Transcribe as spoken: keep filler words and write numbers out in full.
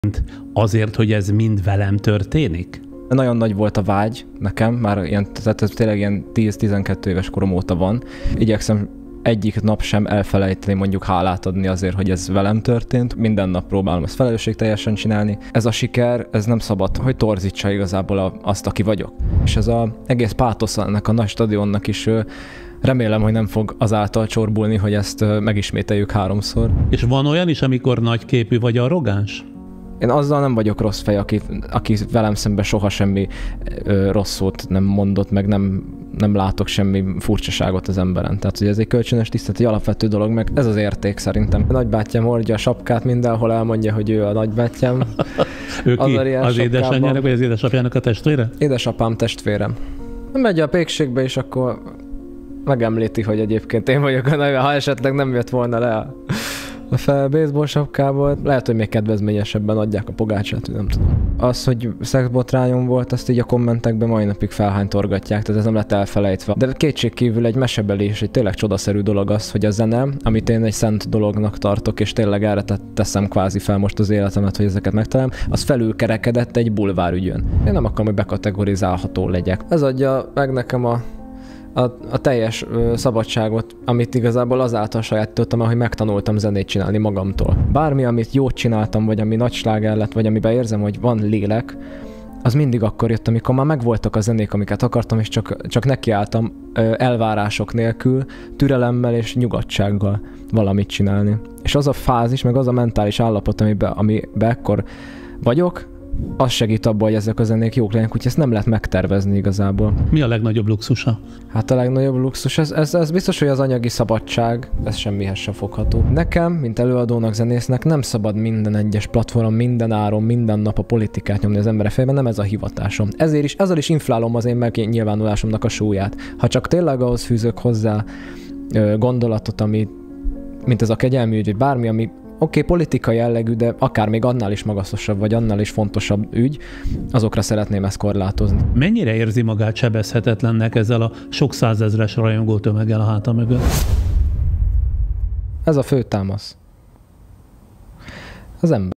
Azért, hogy ez mind velem történik? Nagyon nagy volt a vágy nekem, már ilyen, tehát ez tényleg ilyen tíz-tizenkét éves korom óta van. Igyekszem egyik nap sem elfelejteni mondjuk hálát adni azért, hogy ez velem történt. Minden nap próbálom ezt felelősségteljesen csinálni. Ez a siker, ez nem szabad, hogy torzítsa igazából a, azt, aki vagyok. És ez az egész pátosz ennek a nagy stadionnak is remélem, hogy nem fog azáltal csorbulni, hogy ezt megismételjük háromszor. És van olyan is, amikor nagyképű vagy arrogáns? Én azzal nem vagyok rossz fej, aki, aki velem szemben soha semmi ö, rossz szót nem mondott, meg nem, nem látok semmi furcsaságot az emberen. Tehát, hogy ez egy kölcsönös tisztelet, egy alapvető dolog, meg ez az érték szerintem. A nagybátyám hordja a sapkát, mindenhol elmondja, hogy ő a nagybátyám. Ő ki? Az, az édesanyjának, vagy az édesapjának a testvére? Édesapám testvérem. Megy a pékségbe, és akkor megemlíti, hogy egyébként én vagyok a neve, ha esetleg nem jött volna le a... a fel baseball sapkából, lehet, hogy még kedvezményesebben adják a pogácsát, nem tudom. Az, hogy szexbotrányom volt, azt így a kommentekben mai napig felhánytorgatják, tehát ez nem lett elfelejtve. De kétségkívül egy mesebeli és egy tényleg csodaszerű dolog az, hogy a zene, amit én egy szent dolognak tartok, és tényleg erre teszem kvázi fel most az életemet, hogy ezeket megtalálom, az felülkerekedett egy bulvárügyön. Én nem akarom, hogy bekategorizálható legyek. Ez adja meg nekem a A, a teljes ö, szabadságot, amit igazából azáltal sajátítottam, ahogy megtanultam zenét csinálni magamtól. Bármi, amit jót csináltam, vagy ami nagy sláger lett, vagy amiben érzem, hogy van lélek, az mindig akkor jött, amikor már megvoltak a zenék, amiket akartam, és csak, csak nekiálltam ö, elvárások nélkül, türelemmel és nyugodtsággal valamit csinálni. És az a fázis, meg az a mentális állapot, amiben, amiben ekkor vagyok, az segít abban, hogy ezek a zenék jók legyenek, úgyhogy ezt nem lehet megtervezni igazából. Mi a legnagyobb luxusa? Hát a legnagyobb luxus, ez, ez, ez biztos, hogy az anyagi szabadság, ez semmihez sem fogható. Nekem, mint előadónak, zenésznek nem szabad minden egyes platformon, minden áron, minden nap a politikát nyomni az emberek fejében, nem ez a hivatásom. Ezért is, ezzel is inflálom az én megnyilvánulásomnak a súlyát. Ha csak tényleg ahhoz fűzök hozzá ö, gondolatot, ami, mint ez a kegyelmi ügy, vagy bármi, ami oké, okay, politikai jellegű, de akár még annál is magasztosabb, vagy annál is fontosabb ügy, azokra szeretném ezt korlátozni. Mennyire érzi magát sebezhetetlennek ezzel a sok százezres rajongó tömeggel a háta mögött? Ez a fő támasz. Az ember.